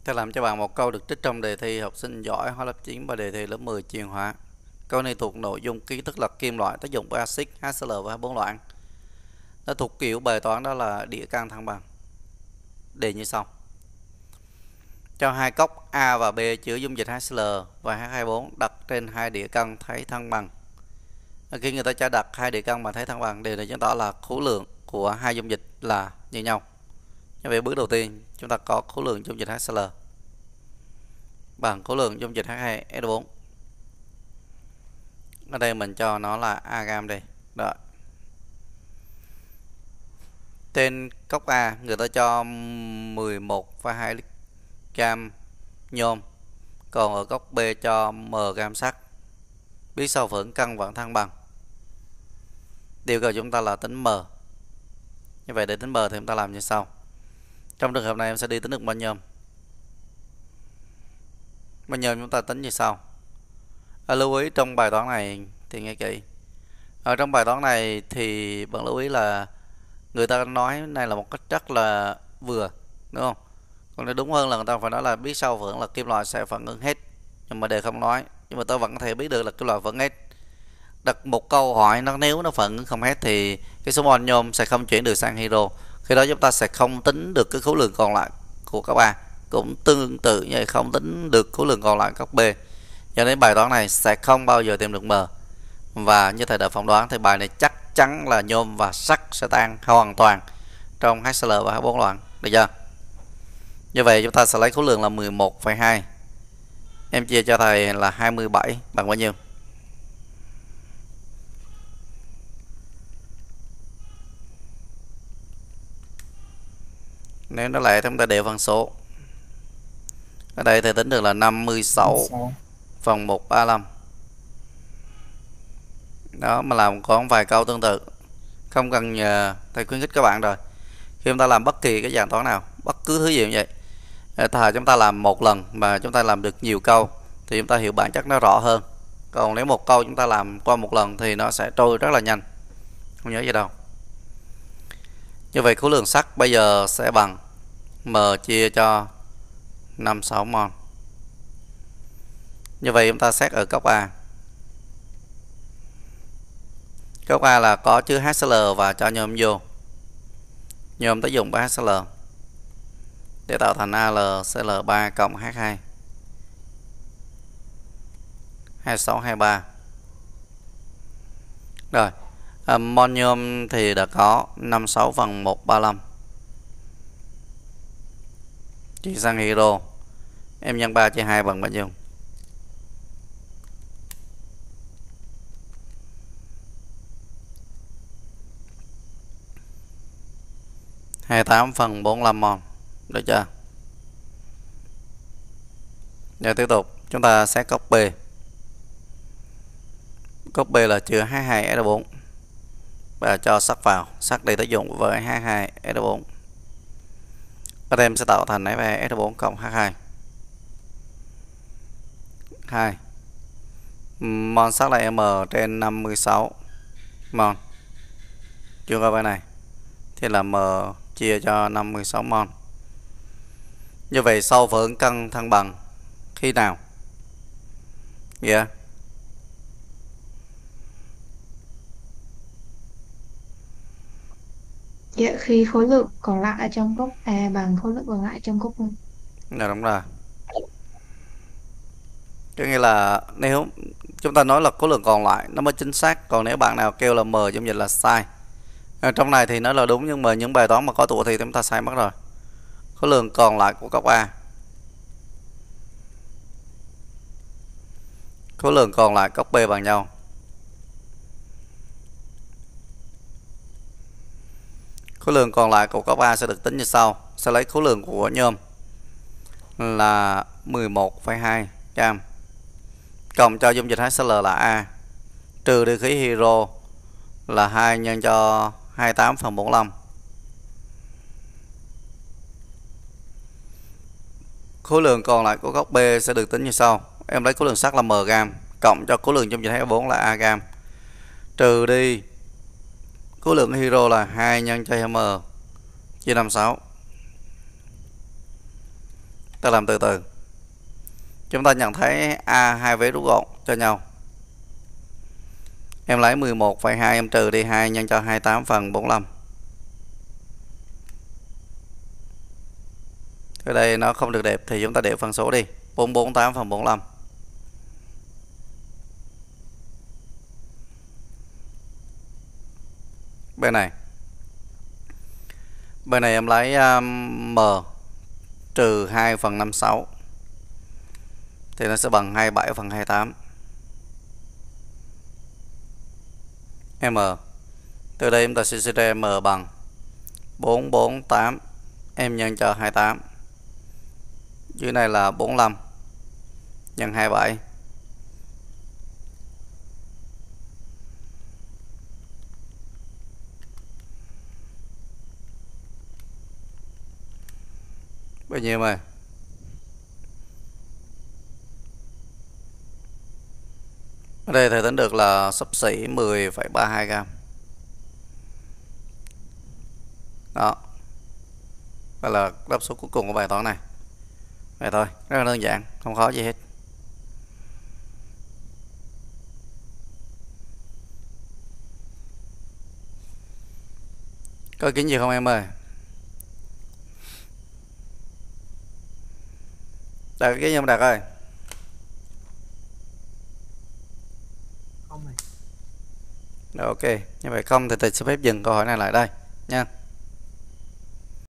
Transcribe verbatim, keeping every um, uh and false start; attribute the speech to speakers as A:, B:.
A: Ta làm cho bạn một câu được trích trong đề thi học sinh giỏi hóa lớp chín và đề thi lớp mười chuyên hóa. Câu này thuộc nội dung kiến thức là kim loại, tác dụng của axit, hát xê lờ và bốn loãng. Nó thuộc kiểu bài toán đó là đĩa căn thăng bằng. Đề như sau. Cho hai cốc A và B chứa dung dịch hát xê lờ và hát hai bốn đặt trên hai đĩa căn thấy thăng bằng. Khi người ta cho đặt hai đĩa căn mà thấy thăng bằng, điều này chứng tỏ là khối lượng của hai dung dịch là như nhau. Như vậy bước đầu tiên chúng ta có khối lượng dung dịch hát xê lờ bằng khối lượng dung dịch hát hai ét ô bốn. Ở đây mình cho nó là A gam đây. Đó. Trên cốc A người ta cho mười một phẩy hai gam nhôm, còn ở cốc B cho M gam sắt. Biết sao phưởng căn vẫn thăng bằng. Yêu cầu chúng ta là tính M. Như vậy để tính M thì chúng ta làm như sau. Trong trường hợp này em sẽ đi tính được bao nhôm. Bao nhôm chúng ta tính như sau. À, lưu ý trong bài toán này thì nghe kỹ. Ở trong bài toán này thì bạn lưu ý là người ta nói này là một cách rất là vừa, đúng không? Còn nếu đúng hơn là người ta phải nói là biết sau phưởng là kim loại sẽ phản ứng hết, nhưng mà đề không nói. Nhưng mà tôi vẫn có thể biết được là kim loại phản hết. Đặt một câu hỏi nó nếu nó phản ứng không hết thì cái số mol nhôm sẽ không chuyển được sang hydro. Khi đó chúng ta sẽ không tính được cái khối lượng còn lại của các A. Cũng tương tự như không tính được khối lượng còn lại các B. Cho nên bài toán này sẽ không bao giờ tìm được M. Và như thầy đã phỏng đoán thì bài này chắc chắn là nhôm và sắt sẽ tan hoàn toàn trong hát xê lờ và hát bốn loãng. Được chưa? Như vậy chúng ta sẽ lấy khối lượng là mười một phẩy hai. Em chia cho thầy là hai mươi bảy bằng bao nhiêu? Nếu nó lại chúng ta đều phân số. Ở đây thầy tính được là năm mươi sáu phần một trăm ba mươi lăm. Đó, mà làm còn vài câu tương tự. Không cần nhờ thầy khuyến khích các bạn rồi. Khi chúng ta làm bất kỳ cái dạng toán nào, bất cứ thứ gì cũng vậy, thà chúng ta làm một lần mà chúng ta làm được nhiều câu thì chúng ta hiểu bản chất nó rõ hơn. Còn nếu một câu chúng ta làm qua một lần thì nó sẽ trôi rất là nhanh, không nhớ gì đâu. Như vậy khối lượng sắt bây giờ sẽ bằng M chia cho năm mươi sáu mol. Như vậy chúng ta xét ở cốc A. Cốc A là có chứa hát xê lờ và cho nhôm vô. Nhôm tác dụng với hát xê lờ để tạo thành a lờ xê lờ ba cộng H hai hai sáu hai ba. Rồi, à, mol nhôm thì đã có năm mươi sáu phần một trăm ba mươi lăm. Chuyển sang hydro, em nhân ba chia hai bằng bao nhiêu? hai mươi tám phần bốn mươi lăm mol. Được chưa? Giờ tiếp tục chúng ta xét cốc B. Cốc B là chứa hát hai ét ô bốn và cho sắt vào. Sắt đi tác dụng với hát hai ét ô bốn. Các em sẽ tạo thành ép hai ét ô bốn cộng H hai. hai. Mol sắt là M trên năm mươi sáu mol. Chuyển qua bên này thì là M chia cho năm mươi sáu mol. Như vậy sau phưởng căn thăng bằng khi nào? Yeah.
B: Dạ, khi khối lượng còn lại trong cốc A bằng khối lượng còn lại trong cốc B.
A: Dạ đúng rồi. Có nghĩa là nếu chúng ta nói là khối lượng còn lại nó mới chính xác, còn nếu bạn nào kêu là M dung dịch là sai. À, trong này thì nó là đúng nhưng mà những bài toán mà có tủa thì chúng ta sai mất rồi. Khối lượng còn lại của cốc A, khối lượng còn lại cốc B bằng nhau. Khối lượng còn lại của cốc A sẽ được tính như sau. Sẽ lấy khối lượng của nhôm là mười một phẩy hai gam cộng cho dung dịch hát xê lờ là A trừ đi khí hydro là hai nhân cho hai mươi tám phần bốn mươi lăm. Khối lượng còn lại của cốc B sẽ được tính như sau. Em lấy khối lượng sắt là M gam cộng cho khối lượng dung dịch hát bốn là A gam trừ đi khối lượng hydro là hai nhân cho M chia năm mươi sáu. Ta làm từ từ. Chúng ta nhận thấy A hai vế rút gọn cho nhau. Em lấy mười một phẩy hai em trừ đi hai nhân cho hai mươi tám phần bốn mươi lăm. Ở đây nó không được đẹp thì chúng ta để phân số đi. bốn trăm bốn mươi tám phần bốn mươi lăm. Bên này. Bên này em lấy um, M trừ hai phần năm mươi sáu. Thì nó sẽ bằng hai mươi bảy phần hai mươi tám. M. Từ đây chúng ta sẽ suy ra M bằng bốn trăm bốn mươi tám em nhân cho hai mươi tám. Dưới này là bốn mươi lăm nhân hai mươi bảy. Bao nhiêu mà? Ở đây thầy tính được là xấp xỉ mười phẩy ba mươi hai gam. Đó. Đây là đáp số cuối cùng của bài toán này. Vậy thôi, rất là đơn giản, không khó gì hết. Có ý kiến gì không em ơi? Đạt cái gì không Đạt ơi?
C: Không này.
A: Rồi, ok, như vậy không thì thầy sẽ phép dừng câu hỏi này lại đây nha.